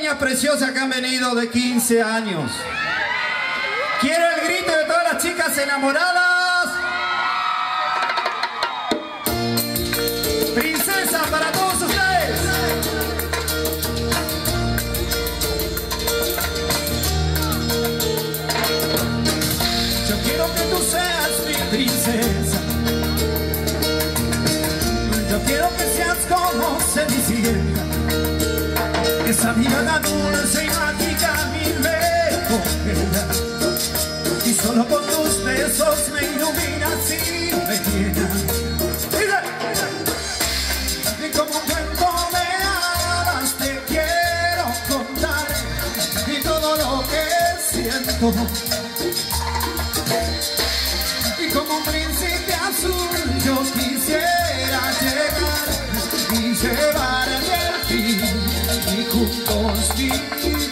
niñas preciosas que han venido de 15 años. Quiero el grito de todas las chicas enamoradas. Princesa para todos ustedes. Yo quiero que tú seas mi princesa. Yo quiero que seas como Cenicienta. Esa mirada dulce y mágica a mí me congela. Y solo con tus besos me iluminas y me llenas. Y como un cuento de hadas te quiero contar y todo lo que siento. Y como un príncipe azul yo quisiera llegar y llevarte al fin y juntos vivir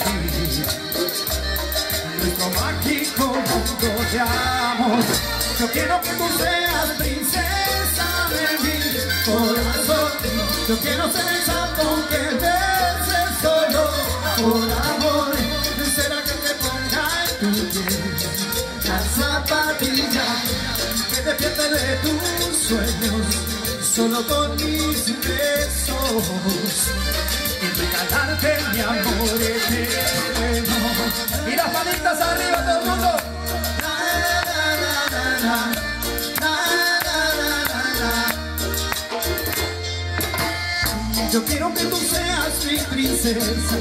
nuestro mágico mundo de amor. Yo quiero que tú seas princesa de mi corazón. Yo quiero ser el sapo que beses solo por amor. ¿Será que te ponga en tu piel la zapatilla que te pierde de tus sueños solo con mis besos y regalarte mi amor eterno? Y las manitas arriba todo el mundo. Yo quiero que tú seas mi princesa,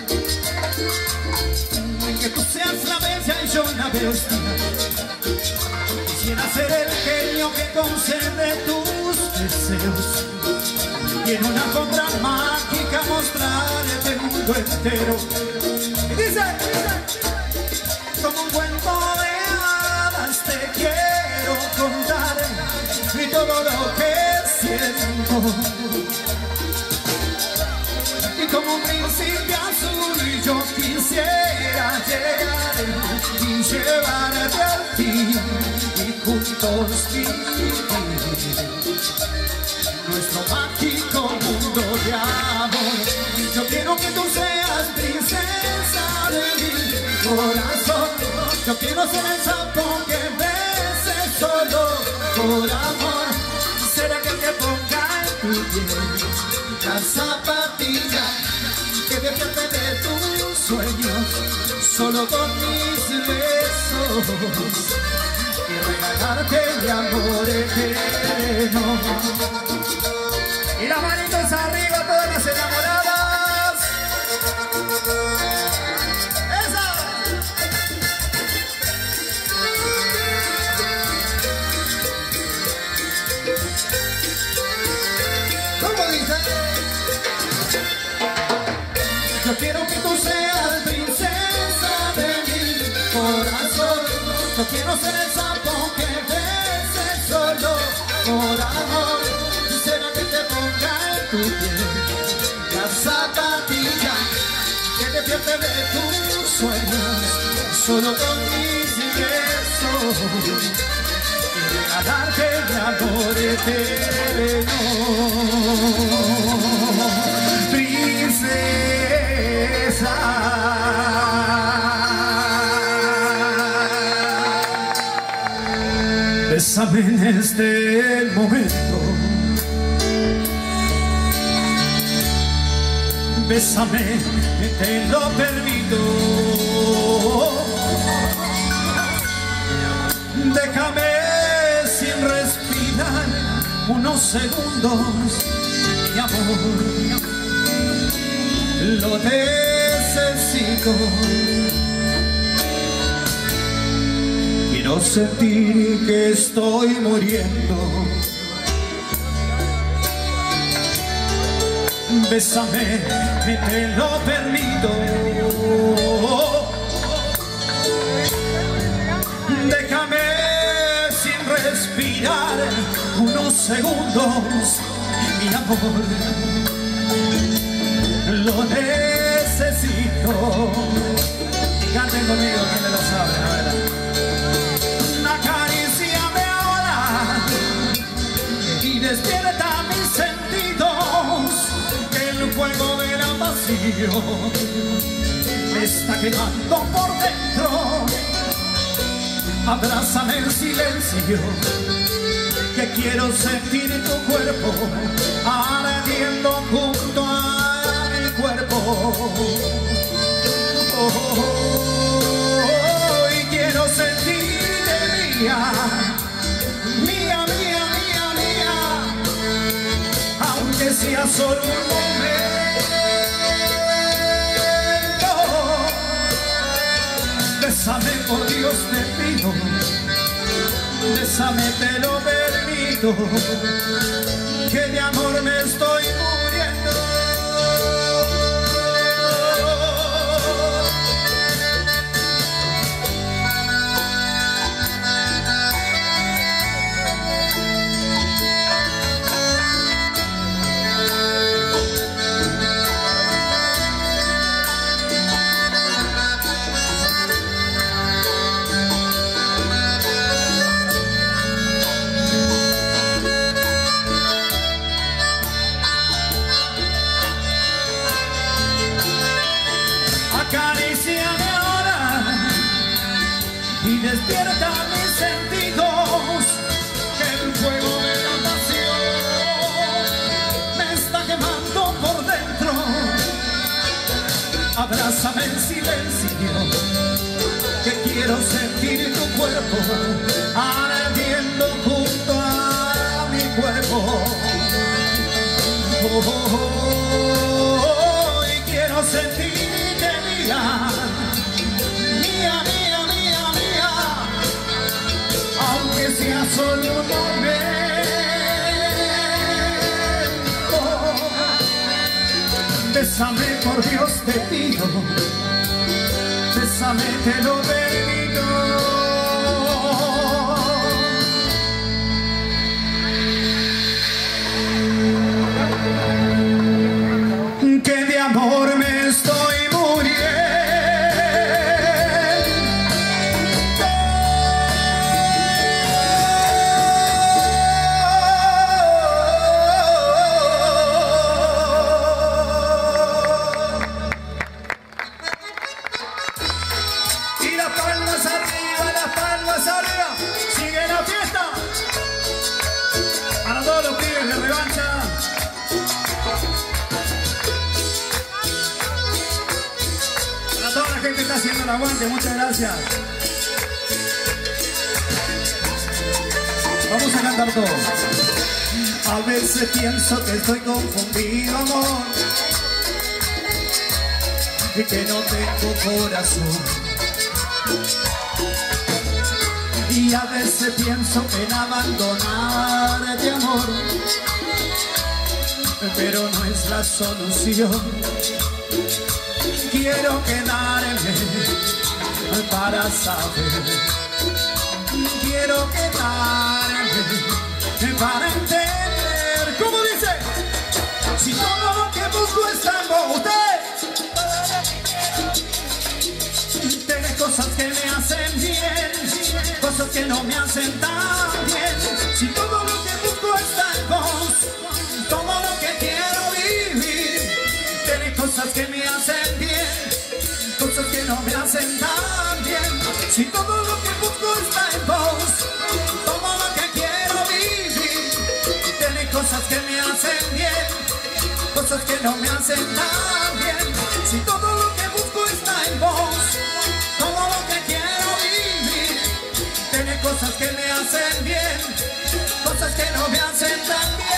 que tú seas la bella y yo la bestia. Quisiera ser el genio que concede tus deseos y en una alfombra mágica mostrarte el mundo entero. Y dice, como un cuento de hadas te quiero contar y todo lo que siento. Y como un príncipe azul yo quisiera llegar y llevarte al fin y juntos vivir nuestro mágico mundo de amor. Yo quiero que tú seas princesa de mi corazón. Yo quiero ser el sapo que beses solo por amor. ¿Será que te ponga en tu piel la zapatilla que te pierde de tus sueños solo con mis besos y regalarte mi amor eterno? Y las manitos arriba todas las enamoradas. ¡Esa! ¿Cómo dice? Yo quiero que tú seas princesa de mi corazón. Yo quiero ser el sapo que beses solo por amor. ¿Será que te ponga en tu piel la zapatilla que te pierde de tus sueños solo con mis besos y regalarte mi amor eterno? Princesa, bésame en este momento, bésame, te lo permito. Déjame sin respirar unos segundos, mi amor, lo necesito. Quiero sentir que estoy muriendo. Bésame, te lo permito. Déjame sin respirar unos segundos, mi amor, lo necesito. Y canten conmigo, que me lo saben, a ver. Acaríciame ahora y despierta mis sentidos, que el fuego de la pasión pasión me está quemando por dentro. Abrázame en silencio, que quiero sentir tu cuerpo ardiendo junto a mi cuerpo. Y quiero sentirte mía, mía, mía, mía, mía, aunque sea solo un momento. Bésame, por Dios te pido, bésame, te lo permito, que de amor me estoy muriendo. Acaríciame ahora y despierta mis sentidos, que el fuego de la pasión me está quemando por dentro. Abrázame en silencio, que quiero sentir tu cuerpo ardiendo junto a mi cuerpo. Y quiero sentirte mía, mía, mía, mía, mía, aunque sea solo un momento. Bésame, por Dios te pido, bésame, te lo permito. Que de amor me estoy muriendo. Y las palmas arriba, las palmas arriba. Sigue la fiesta. Para todos los pibes de Revancha. Toda la gente está haciendo el aguante, muchas gracias. Vamos a cantar todos. A veces pienso que estoy confundido, amor, y que no tengo corazón. Y a veces pienso en abandonarte, amor, pero no es la solución. Quiero quedarme para saber, quiero quedarme para entender. ¿Cómo dice? Si todo lo que busco está en usted, tenés cosas que me hacen bien, cosas que no me hacen tan bien. Si todo lo que busco está en vos, todo lo que quiero vivir, tenés cosas que me hacen bien, cosas que no me hacen tan bien. Si todo lo que busco está en vos, todo lo que quiero vivir, tiene cosas que me hacen bien, cosas que no me hacen tan bien. Si todo lo que busco está en vos, todo lo que quiero vivir, tiene cosas que me hacen bien, cosas que no me hacen tan bien.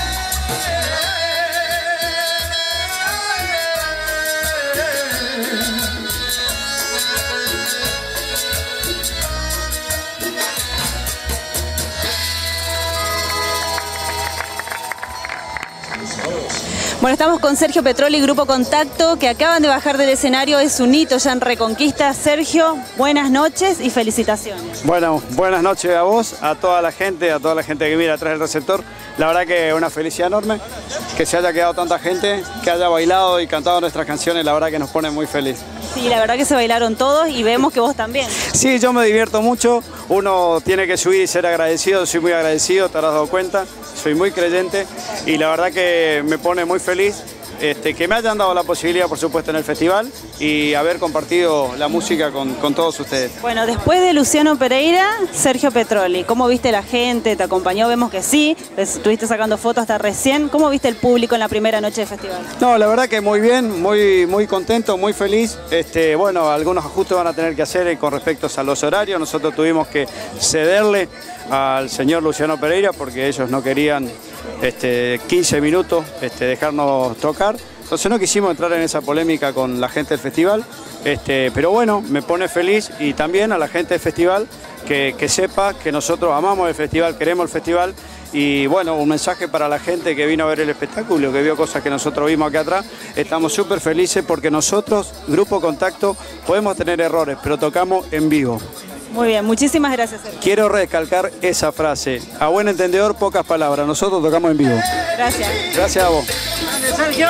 Bueno, estamos con Sergio Petroli, Grupo Contacto, que acaban de bajar del escenario. Es un hito ya en Reconquista. Sergio, buenas noches y felicitaciones. Bueno, buenas noches a vos, a toda la gente que mira atrás del receptor. La verdad que una felicidad enorme, que se haya quedado tanta gente, que haya bailado y cantado nuestras canciones, la verdad que nos pone muy feliz. Sí, la verdad que se bailaron todos y vemos que vos también. Sí, yo me divierto mucho, uno tiene que subir y ser agradecido, soy muy agradecido, te habrás dado cuenta, soy muy creyente y la verdad que me pone muy feliz que me hayan dado la posibilidad, por supuesto, en el festival y haber compartido la música con todos ustedes. Bueno, después de Luciano Pereira, Sergio Petroli, ¿cómo viste la gente? ¿Te acompañó? Vemos que sí, estuviste sacando fotos hasta recién. ¿Cómo viste el público en la primera noche de festival? No, la verdad que muy bien, muy contento, muy feliz. Bueno, algunos ajustes van a tener que hacer con respecto a los horarios. Nosotros tuvimos que cederle al señor Luciano Pereira porque ellos no querían 15 minutos dejarnos tocar. Entonces no quisimos entrar en esa polémica con la gente del festival, pero bueno, me pone feliz y también a la gente del festival que sepa que nosotros amamos el festival, queremos el festival y bueno, un mensaje para la gente que vino a ver el espectáculo, que vio cosas que nosotros vimos acá atrás. Estamos súper felices porque nosotros, Grupo Contacto, podemos tener errores, pero tocamos en vivo. Muy bien, muchísimas gracias, Sergio. Quiero recalcar esa frase. A buen entendedor, pocas palabras. Nosotros tocamos en vivo. Gracias. Gracias a vos. Sergio.